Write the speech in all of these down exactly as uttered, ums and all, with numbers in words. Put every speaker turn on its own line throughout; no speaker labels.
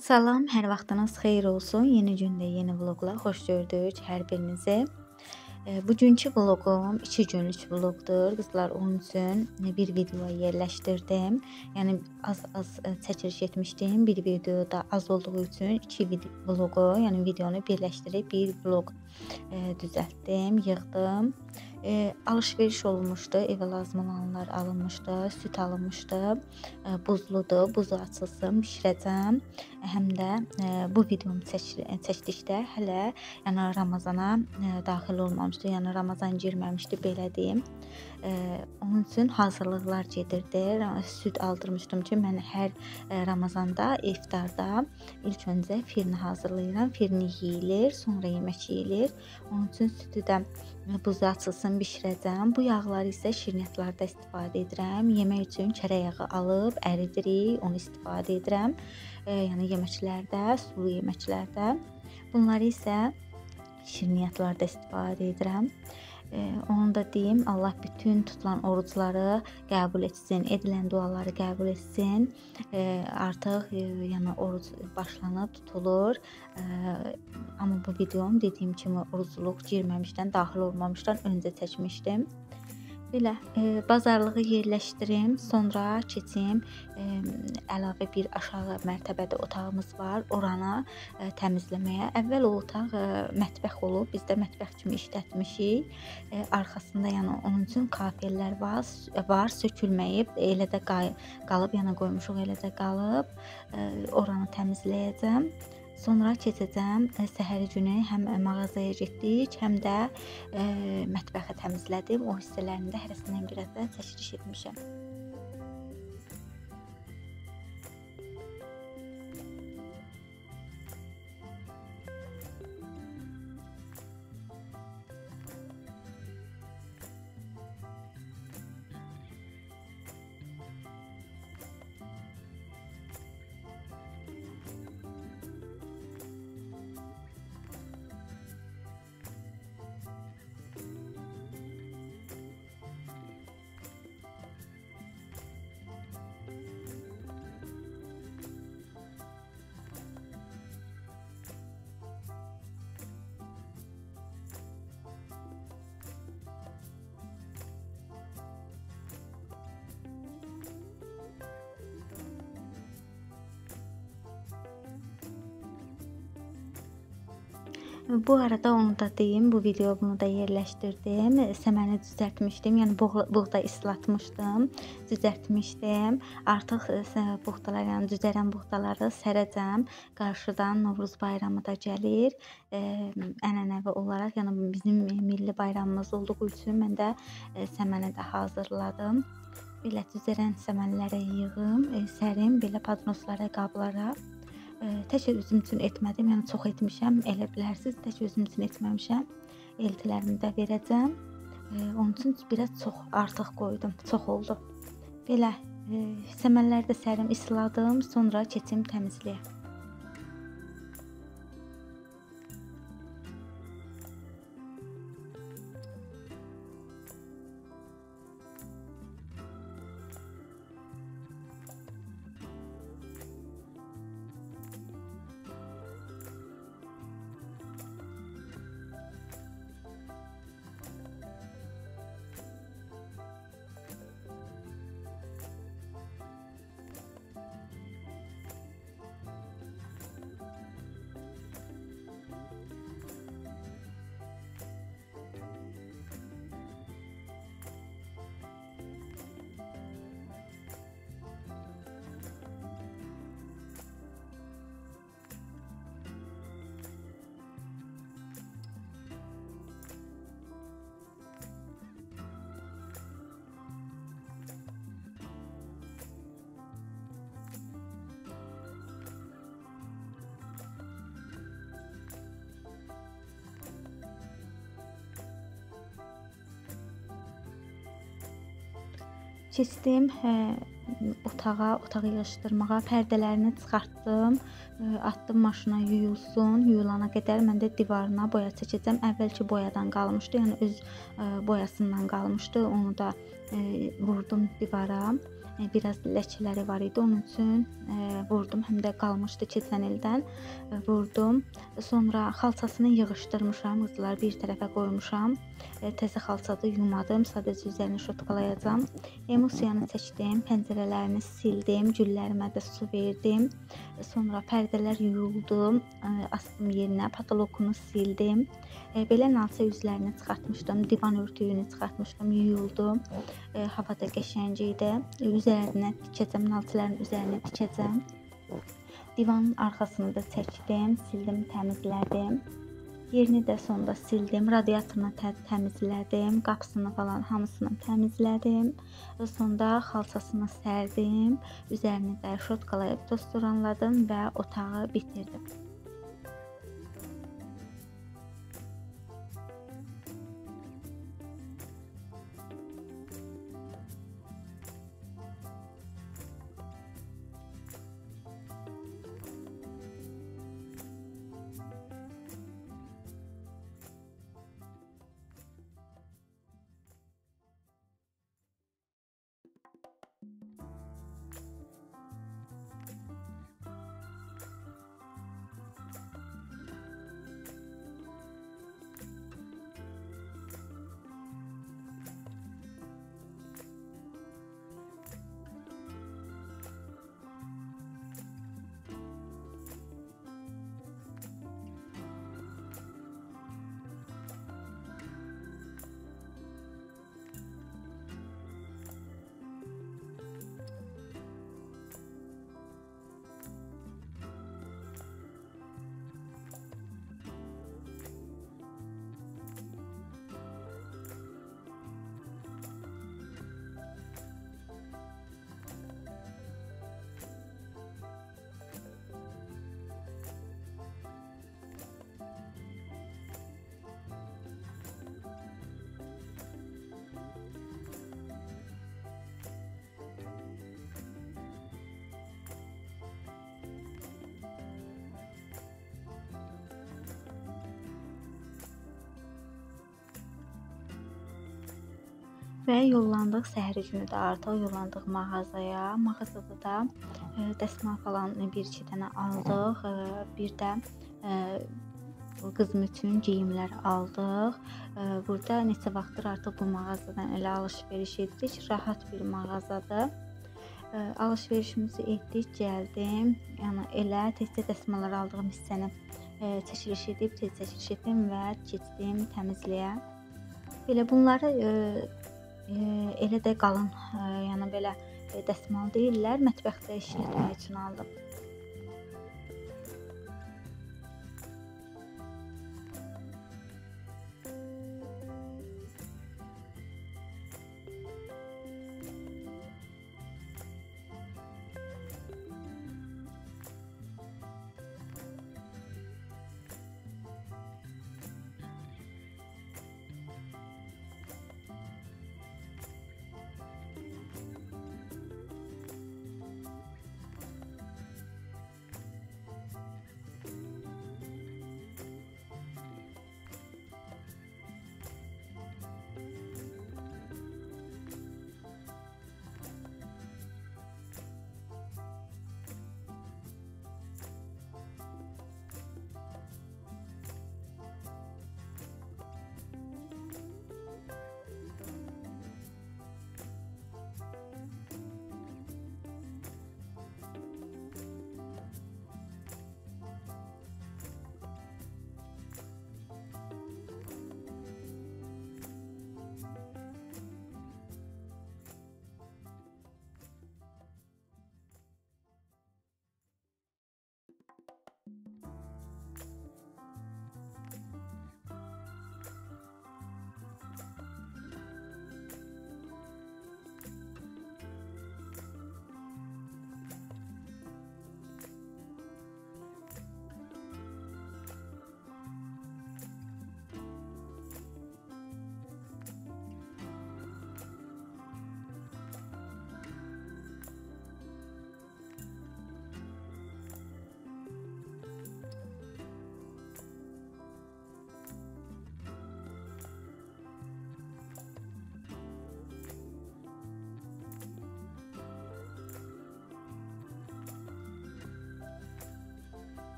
Salam, hər vaxtınız xeyir olsun. Yeni gündə, yeni vloqla xoş gördük hər birinizi. E, Bugünkü vloqum iki günlük vloqdur. Qızlar, onun üçün bir video yerləşdirdim. Yəni az-az çəkiliş etmişdim. Bir videoda az olduğu üçün iki video vloqu, yəni videonu birləşdirib bir vloq e, düzəltdim, yığdım. E, alışveriş olmuşdu, evə lazım olanlar alınmışdı, süt alınmışdı, e, buzludur, buzu açılsın, bişirəcəm. Həm də e, bu videomu çək çəkdikdə hələ yəni Ramazana e, daxil olmamışdı, yəni Ramazan girməmişdi, belə deyim. E, onun üçün hazırlıqlar gedirdi. Süt aldırmışdım ki, mən hər e, Ramazanda iftarda ilk öncə firni hazırlayıram. Firni yeyilir, sonra yemək yeyilir. Onun üçün sütü də buzu açılsın bişirəcəm. Bu yağları isə şirniyyatlarda istifadə edirəm. Yemək üçün kərə yağı alıb əridirik, onu istifadə edirəm. E, yəni yeməklərdə, sulu yeməklərdə. Bunları isə şirniyyatlarda istifadə edirəm. E, onu da deyim, Allah bütün tutulan orucları qəbul etsin, edilən duaları qəbul etsin. E, artıq e, yəni oruc başlanıb tutulur. E, amma bu videom dediyim kimi orucluq girməmişdən, daxil olmamışdan öncə çəkmişdim. Belə e, bazarlığı yerləşdirim, sonra keçim e, əlavə bir aşağı mərtəbədə otağımız var, oranı e, təmizləməyə. Əvvəl o otaq e, mətbəx olub, biz də mətbəx kimi işlətmişik. E, arxasında yəni onun üçün kafellər var, var sökülməyib, elə də qalıb, yəni qoymuşuq, elə də qalıb. E, oranı təmizləyəcəm. Sonra keçəcəm e, səhəri günü həm mağazaya getdik, həm də e, mətbəxi təmizlədim. O hissələrində hərəsindən biraz da çəkiliş etmişəm. Bu arada onu da deyim, bu videomu da yerləşdirdim. Səməni düzəltmişdim, yəni buğda islatmışdım, düzəltmişdim. Artıq buğdalar, yəni düzələn buğdaları sərəcəm. Qarşıdan Novruz bayramı da gəlir. Ənənəvi olaraq, yəni bizim milli bayramımız olduğu üçün mən də səməni də hazırladım. Belə düzələn səmənləri yığım, sərim, belə padnoslara, qablara. Tək özüm üçün etmədim, yəni çox etmişəm, elə bilərsiniz, tək özüm üçün etməmişəm. Eltilərimi də verəcəm. Onun üçün biraz çox artıq qoydum, çox oldu. Belə səmənləri də sərim, isladım, sonra keçim təmizliyə. Keçdim hə, otağa, otağı yığışdırmağa, pərdələrini çıxartdım, atdım maşına yuyulsun, yuyulana qədər mən də divarına boya çəkəcəm. Əvvəlki boyadan qalmışdı, yəni öz boyasından qalmışdı, onu da vurdum divara. e, biraz ləkələri var idi. Onun üçün e, vurdum. Həm də qalmışdı keçən ildən. E, vurdum. Sonra xalçasını yığışdırmışam qızlar, bir tərəfə qoymuşam. E, təzə xalçada yumadım. Sadəcə üzərini şotkalayacağam. Emulsiyanı çəkdim, pəncərələrini sildim, güllərimə də su verdim. E, sonra pərdələr yuyuldu, e, astım yerinə, patologunu sildim. E, belə nalça üzlərini çıxartmışdım, divan örtüyünü çıxartmışdım, yuyuldu. E, hava da qəşəng idi. E, üzərinə tikəcəm, nalçaların üzərinə tikəcəm. Divanın arxasını da çəkdim, sildim, təmizlədim. Yerini də sonda sildim, radiatorunu tə təmizlədim, qapısını falan hamısını təmizlədim. Sonda xalçasını sərdim, üzərini də şotkalayıb tozsoranladım və otağı bitirdim. Və yollandıq, səhəri günü də artıq yollandıq mağazaya. Mağazada da e, dəsmal falan bir iki dənə aldıq. E, bir də e, qızım üçün geyimlər aldıq. E, burada neçə vaxtdır artıq bu mağazadan elə alış-veriş etdik. Rahat bir mağazadır. E, alış-verişimizi etdik, gəldim. Yəni elə tez-tez dəsmallar aldığım hissəni e, çəkiliş edib, tez çəkiliş etdim və keçdim təmizliyə. Belə bunları e, e, elə də qalın, e, yəni belə e, dəsmal deyirlər, mətbəxdə işlətmək üçün aldım.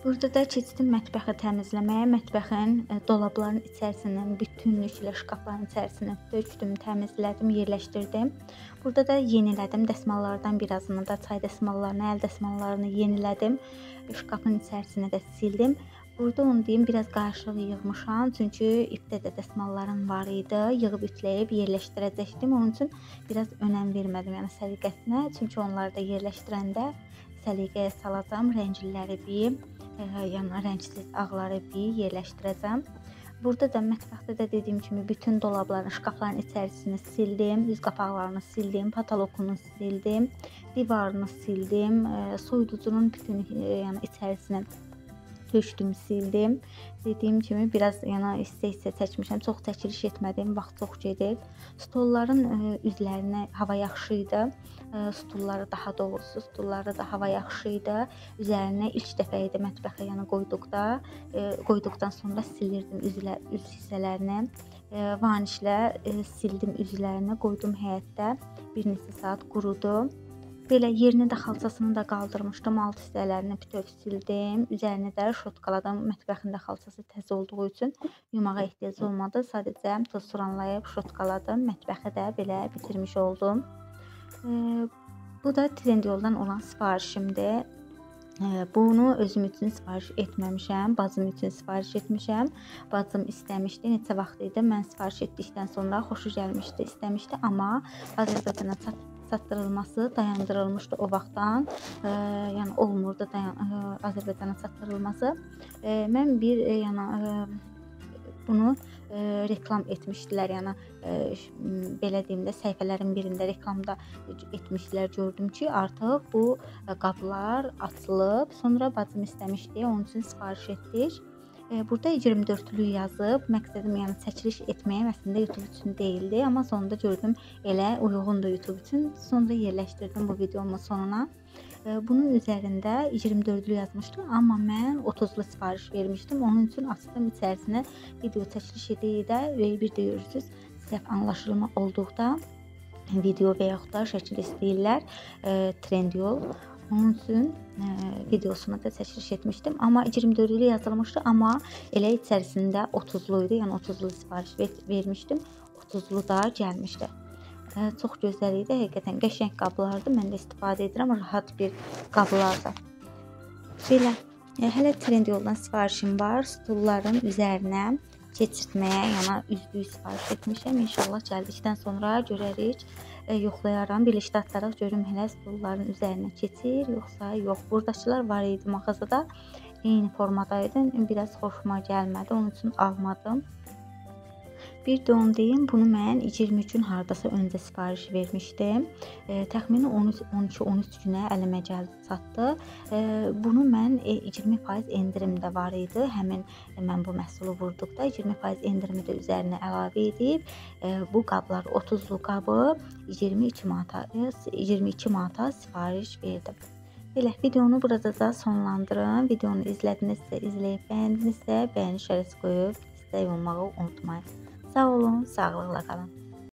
Burada da keçdim mətbəxi təmizləməyə. Mətbəxin e, dolabların içərisindən bütünlüklə şkafların içərisini tökdüm, təmizlədim, yerləşdirdim. Burada da yenilədim. Dəsmallardan birazını da çay dəsmallarını, əl dəsmallarını yenilədim. Şkafın içərisini də sildim. Burada onu deyim, biraz qarışıq yığmışam. Çünki ipdə də dəsmallarım var idi. Yığıb ütləyib yerləşdirəcəkdim. Onun üçün biraz önəm vermədim, yəni səliqəsinə. Çünki onları da yerləşdirəndə səliqəyə salacağam. Rəngləri bir, e, yəni rəngsiz ağları bir yerləşdirəcəm. Burada da mətbəxdə də dediyim kimi bütün dolabların, şkafların içərisini sildim. Üz qapaqlarını sildim, patolokunu sildim, divarını sildim. E, soyuducunun bütün e, yəni içərisini tökdüm, sildim. Dediyim kimi biraz yana hissə-hissə çəkmişəm. Çox çəkiliş etmədim, vaxt çox gedir. Stolların e, üzlərinə hava yaxşı idi. E, stulları daha doğrusu, stulları da hava yaxşı idi. Üzərinə ilk dəfə idi mətbəxə yana qoyduqda, e, qoyduqdan sonra silirdim üzlə, üz hissələrini. E, vanişlə e, sildim üzlərini, qoydum həyətdə. Bir neçə saat qurudu. Belə yerini də xalçasını da qaldırmışdım. Alt hissələrini bütöv sildim. Üzərini də şotkaladım. Mətbəxində xalçası təzə olduğu üçün yumağa ehtiyac olmadı. Sadəcə toz suranlayıb şotkaladım. Mətbəxi də belə bitirmiş oldum. Ee, bu da Trendyoldan olan sifarişimdir. Ee, bunu özüm üçün sifariş etməmişəm. Bacım üçün sifariş etmişəm. Bacım istəmişdi. Neçə vaxt idi. Mən sifariş etdikdən sonra xoşu gəlmişdi, istəmişdi. Amma Azərbaycana çatdı. Çatdırılması dayandırılmışdı o vaxtdan, e, yəni olmurdu dayan, e, Azərbaycana çatdırılması. E, mən bir e, yəni e, bunu e, reklam etmişdilər, yəni e, belə deyim də səhifələrin birində reklamda etmişdilər, gördüm ki, artıq bu qablar açılıb. Sonra bacım istəmişdi, onun üçün sifariş etdik. Burada iyirmi dörtlük yazıb, məqsədim yəni çəkiliş etməyəm, əslində YouTube üçün deyildi, amma sonunda gördüm elə uyğundur YouTube üçün. Sonra yerləşdirdim bu videomun sonuna. Bunun üzərində iyirmi dörtlük yazmışdım, amma mən otuzlu sifariş vermişdim. Onun üçün açdım içərisinə video çəkiliş edəndə bir də görürsüz, səhv anlaşılma olduqda video və yaxud da şəkil istəyirlər, Trendyol. Onun üçün e, videosuna da çəkiliş etmişdim. Amma iyirmi dörtlük yazılmışdı, amma elə içərisində otuzlu idi. Yəni otuzlu sifariş ver vermişdim. otuzlu da gəlmişdi. E, çox gözəl idi. Həqiqətən qəşəng qablardı. Mən də istifadə edirəm. Rahat bir qablardı. Belə. E, hələ Trendyoldan sifarişim var. Stulların üzərinə keçirtməyə, yəni üzlük sifariş etmişəm. İnşallah gəldikdən sonra görərik. E, yoxlayaram, birlikdə ataraq görüm hələ stulların üzərinə keçir, yoxsa yox. Buradakılar var idi mağazada, eyni formadaydı. Biraz xoşuma gəlmədi, onun üçün almadım. Bir də onu deyim, bunu mən iyirmi gün hardasa öncə sifariş vermişdim. E, təxmini on iki on üç günə əlimə gəldi, çatdı. E, bunu mən e, iyirmi faiz endirim də var idi. Həmin e, mən bu məhsulu vurduqda iyirmi faiz endirimi də üzərinə əlavə edib e, bu qablar otuzlu qabı iyirmi iki manata, iyirmi iki manata sifariş verdim. Belə videonu burada da sonlandırın. Videonu izlədinizsə, izləyib bəyəndinizsə, bəyəniş şərəsi qoyub istək olmağı unutmayın. Sağ olun, sağlıqla qalın.